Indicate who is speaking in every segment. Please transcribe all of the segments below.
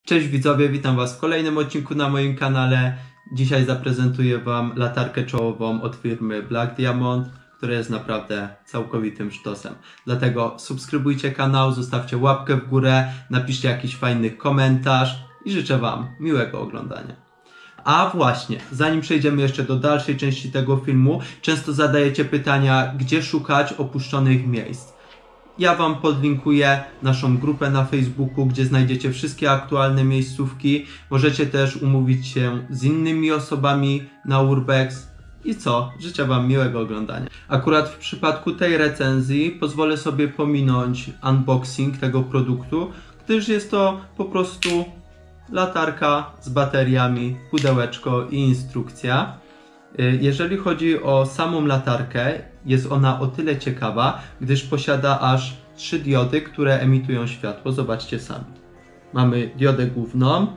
Speaker 1: Cześć widzowie, witam was w kolejnym odcinku na moim kanale. Dzisiaj zaprezentuję wam latarkę czołową od firmy Black Diamond, która jest naprawdę całkowitym sztosem. Dlatego subskrybujcie kanał, zostawcie łapkę w górę, napiszcie jakiś fajny komentarz i życzę wam miłego oglądania. A właśnie, zanim przejdziemy jeszcze do dalszej części tego filmu, często zadajecie pytania, gdzie szukać opuszczonych miejsc. Ja wam podlinkuję naszą grupę na Facebooku, gdzie znajdziecie wszystkie aktualne miejscówki. Możecie też umówić się z innymi osobami na Urbex. I co? Życzę wam miłego oglądania. Akurat w przypadku tej recenzji pozwolę sobie pominąć unboxing tego produktu, gdyż jest to po prostu latarka z bateriami, pudełeczko i instrukcja. Jeżeli chodzi o samą latarkę, jest ona o tyle ciekawa, gdyż posiada aż 3 diody, które emitują światło. Zobaczcie sami. Mamy diodę główną,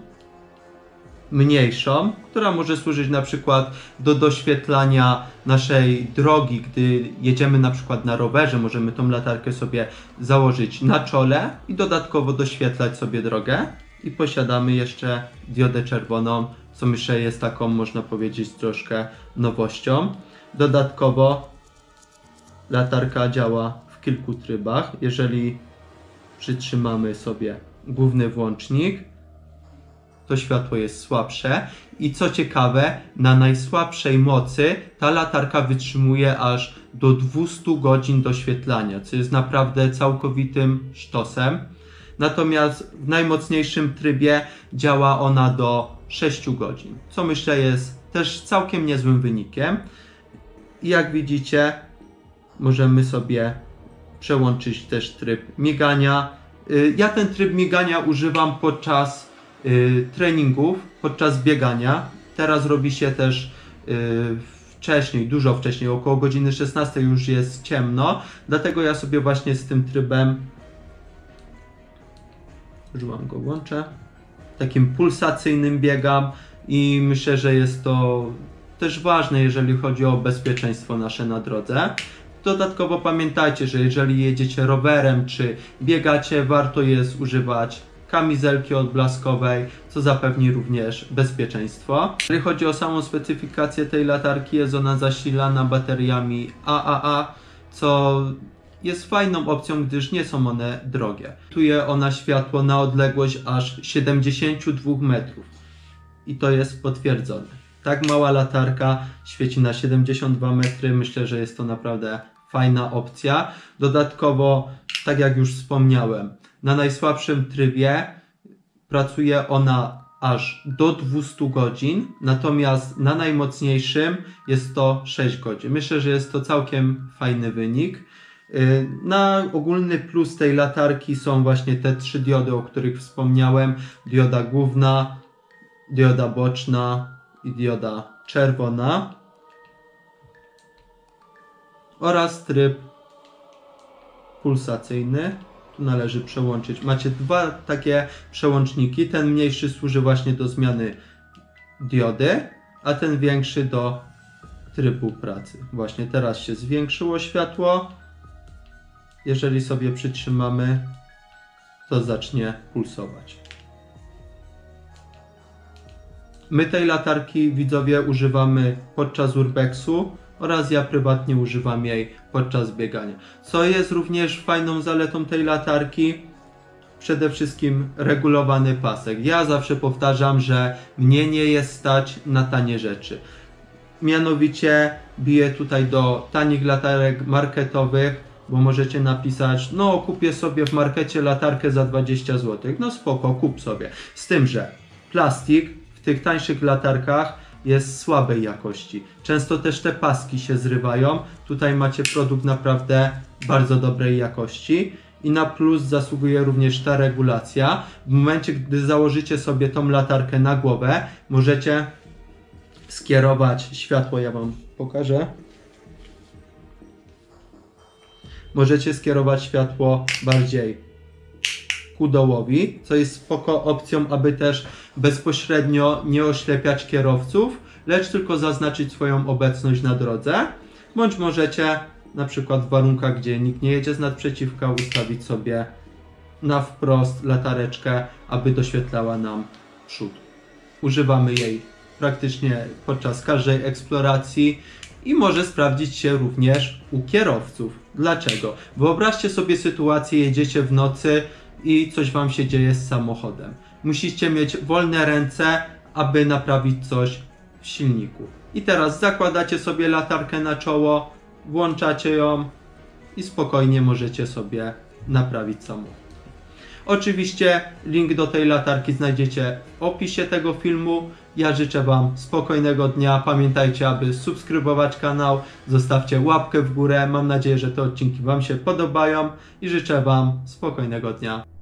Speaker 1: mniejszą, która może służyć na przykład do doświetlania naszej drogi, gdy jedziemy na przykład na rowerze, możemy tą latarkę sobie założyć na czole i dodatkowo doświetlać sobie drogę. I posiadamy jeszcze diodę czerwoną, co myślę jest taką, można powiedzieć, troszkę nowością. Dodatkowo latarka działa w kilku trybach. Jeżeli przytrzymamy sobie główny włącznik, to światło jest słabsze. I co ciekawe, na najsłabszej mocy ta latarka wytrzymuje aż do 200 godzin doświetlania, co jest naprawdę całkowitym sztosem. Natomiast w najmocniejszym trybie działa ona do 6 godzin, co myślę jest też całkiem niezłym wynikiem. I jak widzicie, możemy sobie przełączyć też tryb migania. Ja ten tryb migania używam podczas treningów, podczas biegania. Teraz robi się też wcześniej, dużo wcześniej, około godziny 16 już jest ciemno, dlatego ja sobie właśnie z tym trybem, już wam go włączę, takim pulsacyjnym biegam i myślę, że jest to też ważne, jeżeli chodzi o bezpieczeństwo nasze na drodze. Dodatkowo pamiętajcie, że jeżeli jedziecie rowerem czy biegacie, warto jest używać kamizelki odblaskowej, co zapewni również bezpieczeństwo. Jeżeli chodzi o samą specyfikację tej latarki, jest ona zasilana bateriami AAA, co jest fajną opcją, gdyż nie są one drogie. Emituje ona światło na odległość aż 72 metrów. I to jest potwierdzone. Tak mała latarka świeci na 72 metry. Myślę, że jest to naprawdę fajna opcja. Dodatkowo, tak jak już wspomniałem, na najsłabszym trybie pracuje ona aż do 200 godzin, natomiast na najmocniejszym jest to 6 godzin. Myślę, że jest to całkiem fajny wynik. Na ogólny plus tej latarki są właśnie te 3 diody, o których wspomniałem. Dioda główna, dioda boczna i dioda czerwona. Oraz tryb pulsacyjny. Tu należy przełączyć. Macie 2 takie przełączniki. Ten mniejszy służy właśnie do zmiany diody, a ten większy do trybu pracy. Właśnie teraz się zwiększyło światło. Jeżeli sobie przytrzymamy, to zacznie pulsować. My tej latarki, widzowie, używamy podczas urbexu oraz ja prywatnie używam jej podczas biegania. Co jest również fajną zaletą tej latarki? Przede wszystkim regulowany pasek. Ja zawsze powtarzam, że mnie nie jest stać na tanie rzeczy. Mianowicie biję tutaj do tanich latarek marketowych, bo możecie napisać, no kupię sobie w markecie latarkę za 20 zł. No spoko, kup sobie. Z tym, że plastik w tych tańszych latarkach jest słabej jakości. Często też te paski się zrywają. Tutaj macie produkt naprawdę bardzo dobrej jakości. I na plus zasługuje również ta regulacja. W momencie, gdy założycie sobie tą latarkę na głowę, możecie skierować światło. Ja wam pokażę. Możecie skierować światło bardziej ku dołowi, co jest spoko opcją, aby też bezpośrednio nie oślepiać kierowców, lecz tylko zaznaczyć swoją obecność na drodze. Bądź możecie na przykład w warunkach, gdzie nikt nie jedzie z nadprzeciwka, ustawić sobie na wprost latareczkę, aby doświetlała nam przód. Używamy jej praktycznie podczas każdej eksploracji i może sprawdzić się również u kierowców. Dlaczego? Wyobraźcie sobie sytuację, jedziecie w nocy i coś wam się dzieje z samochodem. Musicie mieć wolne ręce, aby naprawić coś w silniku. I teraz zakładacie sobie latarkę na czoło, włączacie ją i spokojnie możecie sobie naprawić samochód. Oczywiście link do tej latarki znajdziecie w opisie tego filmu. Ja życzę wam spokojnego dnia. Pamiętajcie, aby subskrybować kanał. Zostawcie łapkę w górę. Mam nadzieję, że te odcinki wam się podobają i życzę wam spokojnego dnia.